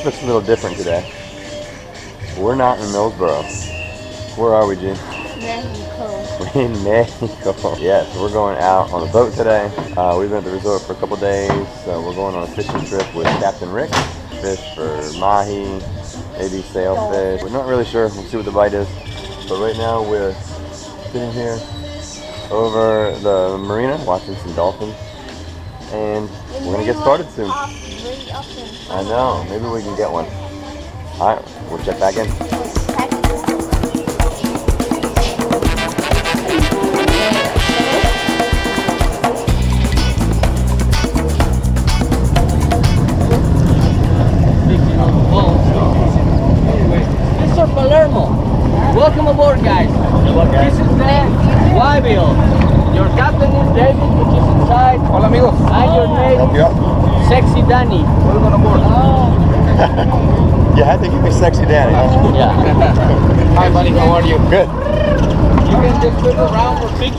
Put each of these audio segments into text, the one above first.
looks a little different today. We're not in Millsboro. Where are we, G? Mexico. We're in Mexico. Yes, we're going out on a boat today. We've been at the resort for a couple days, so we're going on a fishing trip with Captain Rick. Fish for mahi, maybe sailfish. We're not really sure. We'll see what the bite is. But right now we're sitting here over the marina watching some dolphins, and we're gonna get started soon. I know, maybe we can get one. Alright, we'll check back in. Mr. Palermo, welcome aboard, guys. This is the Wyville. Your captain is David, which is inside. Hola, amigos. And your name, Sexy Danny. Welcome aboard. You had to give me Sexy Danny. Yeah. Hi, buddy. How are you? Good. You can just look around for pictures.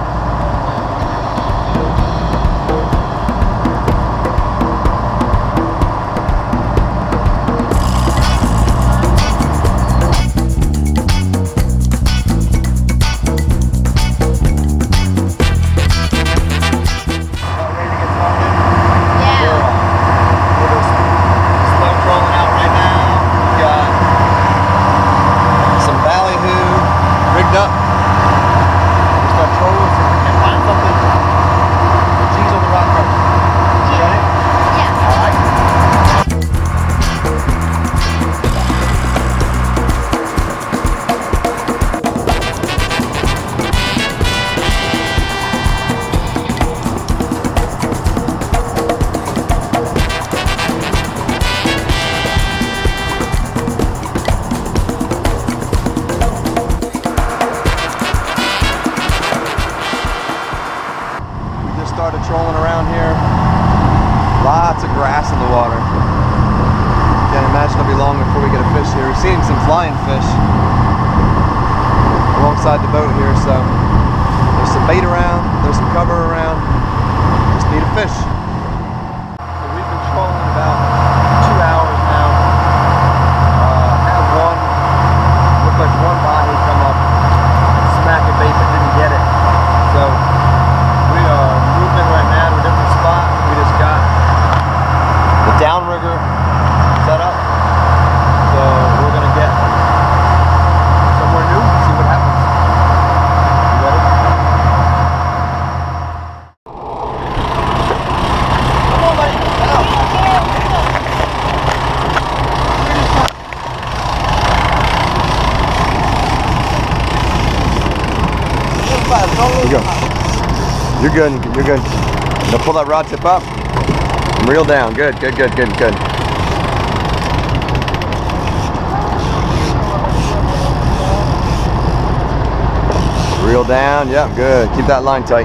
Started trolling around here. Lots of grass in the water. Can't imagine it'll be long before we get a fish here. We've seen some flying fish alongside the boat here, so there's some bait around, there's some cover around. Just need a fish. So we've been trolling about 2 hours now. Had one, looked like one mahi come up, smack a bait but didn't get it. So we are moving right now to a different spot. We just got the downrigger set up. So we're going to get somewhere new and see what happens. You ready? Come on, buddy. Get out. Here you go. You're good, you're good. Now pull that rod tip up and reel down. Good, good, good, good, good. Reel down, yep, good. Keep that line tight.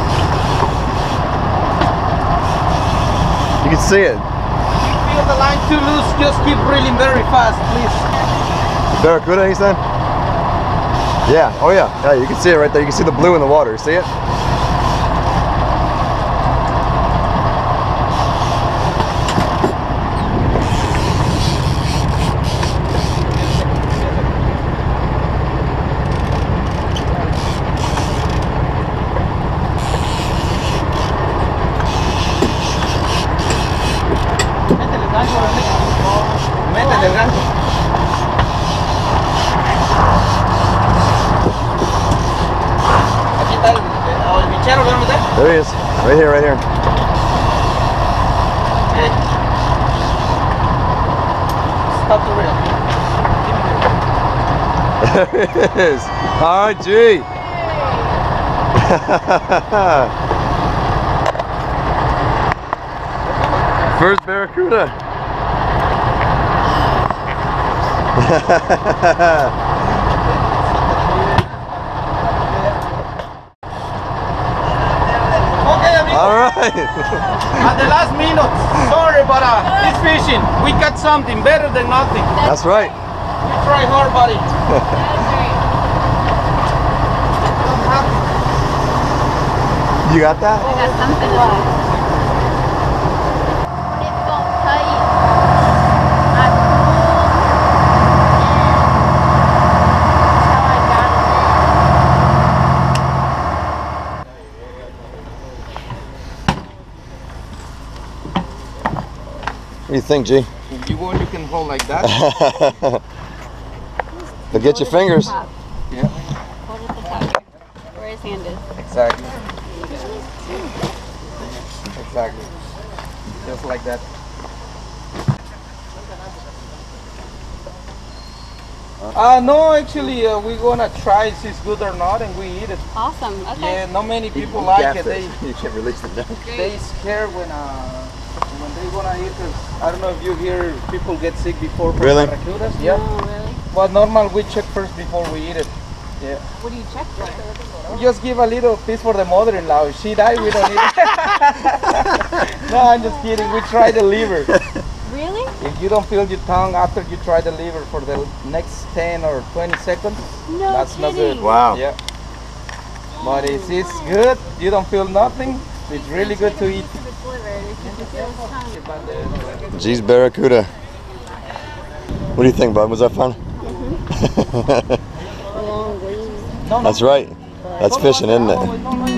You can see it. If you feel the line too loose, just keep reeling very fast, please. Barracuda, he said? Yeah, oh yeah. Yeah, you can see it right there. You can see the blue in the water. You see it? Métele el gancho. Aquí está el bichero, ¿lo vamos a meter? There he is. Right here, right here. Stop the reel. There it is. All right, G. First barracuda. All right. At the last minute, sorry, but it's fishing. We got something better than nothing. That's right. We try hard, buddy. You got that? I got something. It's so tight. I do you think, G? If you want, you can hold like that. But get your fingers. Top. Yeah, Hold it at the top. Where his hand is. exactly. Exactly. Just like that. No, actually, we're gonna try if it's good or not, and we eat it. Awesome. Okay. Yeah, not many people like it. You can release them now. They scared when they gonna eat it. I don't know if you hear people get sick before from Really? barracudas. Yeah. Oh, really? But normal, we check first before we eat it. Yeah. What do you check for? We just give a little piece for the mother-in-law. If she died, we don't eat it. No, I'm just kidding. We try the liver. Really? If you don't feel your tongue after you try the liver for the next 10 or 20 seconds, No that's not good. kidding. Wow. Yeah. But it's good. You don't feel nothing. It's really good to eat. Piece of its liver, and if you can feel his tongue. G's Barracuda. What do you think, bud? Was that fun? Long leaves. No, no. That's right. That's fishing, isn't it? No,